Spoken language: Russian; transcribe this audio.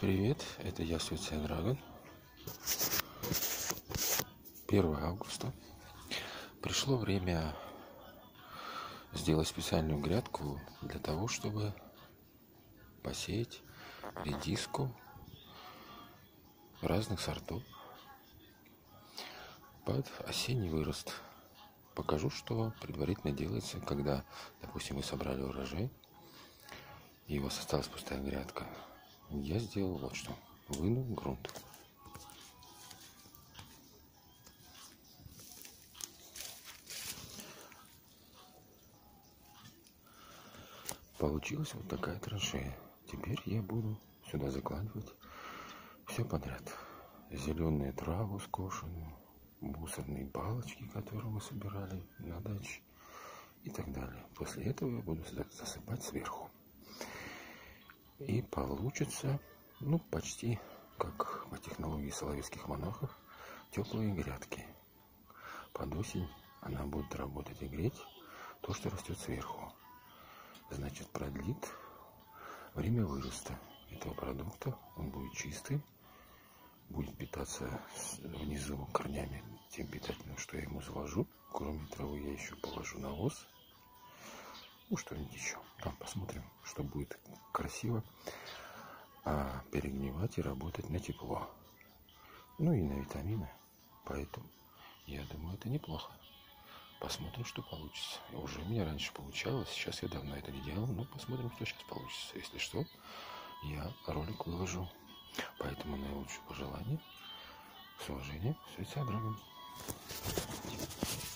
Привет, это я, Suicide Dragon. 1 августа. Пришло время сделать специальную грядку для того, чтобы посеять редиску разных сортов под осенний вырост. Покажу, что предварительно делается, когда, допустим, вы собрали урожай, и у вас осталась пустая грядка. Я сделал вот что. Вынул грунт. Получилась вот такая траншея. Теперь я буду сюда закладывать все подряд. Зеленую траву скошенную, мусорные палочки, которые мы собирали на даче и так далее. После этого я буду засыпать сверху. И получится, почти как по технологии соловецких монахов, теплые грядки. Под осень она будет работать и греть то, что растет сверху. Значит, продлит время выроста этого продукта. Он будет чистый, будет питаться внизу корнями тем питательным, что я ему заложу. Кроме травы я еще положу навоз. Что-нибудь еще. Там посмотрим, что будет красиво. А перегнивать и работать на тепло. И на витамины. Поэтому, я думаю, это неплохо. Посмотрим, что получится. Уже у меня раньше получалось. Сейчас я давно это не делал. Посмотрим, что сейчас получится. Если что, я ролик выложу. Поэтому наилучшие пожелания. С уважением, Suicide Dragon.